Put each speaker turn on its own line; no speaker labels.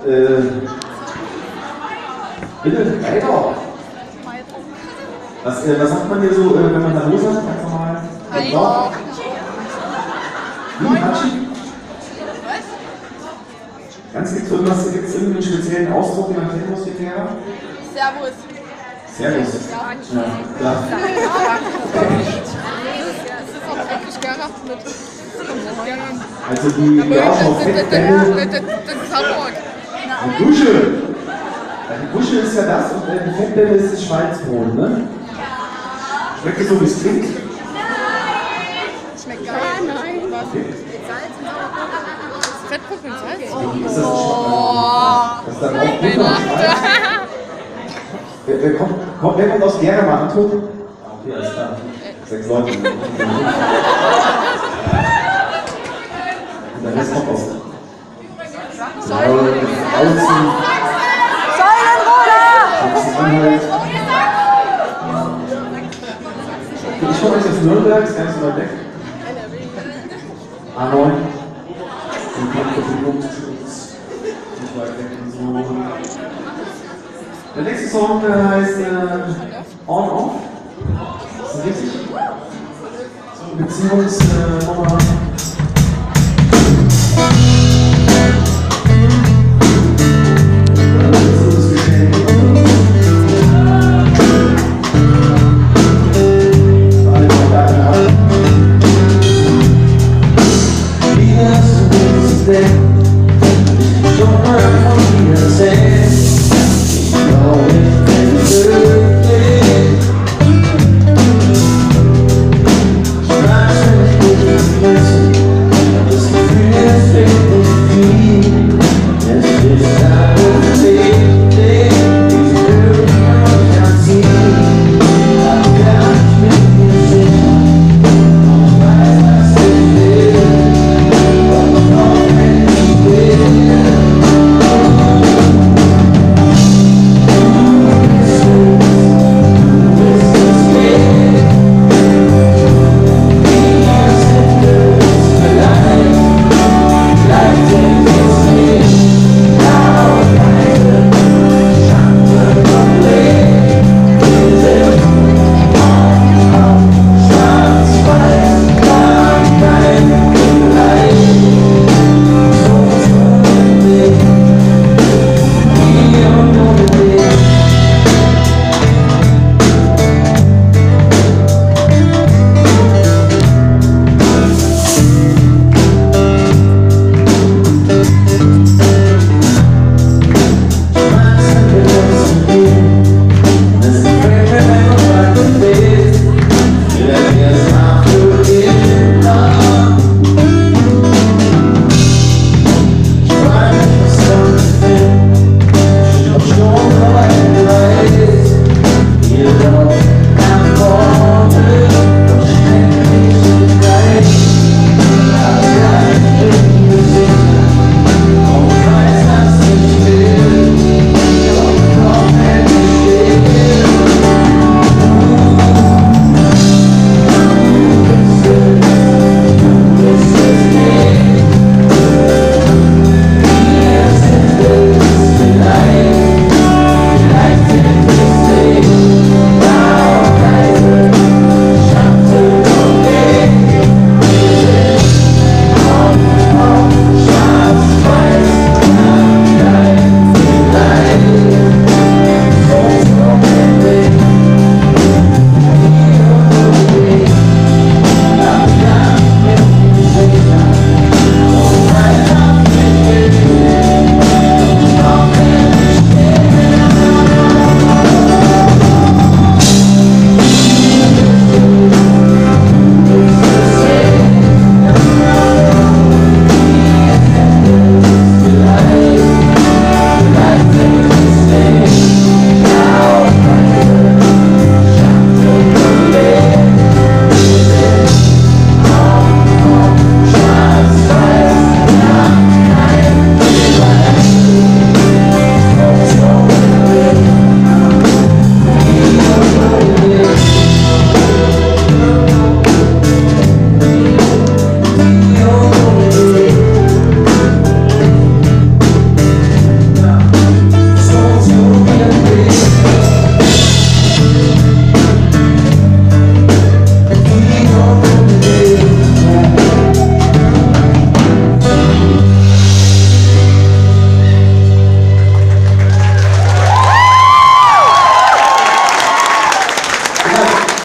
Bitte, weiter. Was sagt man hier so, wenn man da los hat? Ganz normal.
Weiter.
Wie, Hatschi? Ganz gibt's irgendeinen speziellen Ausdruck, den man kennen muss, wie der?
Servus.
Servus. Ja, klar. Also die
Das ist Hamburg.
Die Dusche. Die Dusche ist ja das und die Fettbälle ist das Schmalzbrot, ne? Schmeckt es so wie es klingt?
Schmeckt geil. Nein.
Okay.
Fettbrot mit Salz?
Ist das das ist dann auch Butter und Schmalz? Wer kommt aus Gera, Anton? Okay, alles klar. 6 Leute. Und der Rest kommt aus. Säulenroder! Ich komme euch aus Nürnberg, ist ganz weit weg. A9. Nicht weit weg und so. Der nächste Song heißt On Off. Ist das richtig? So eine Beziehungsnummer.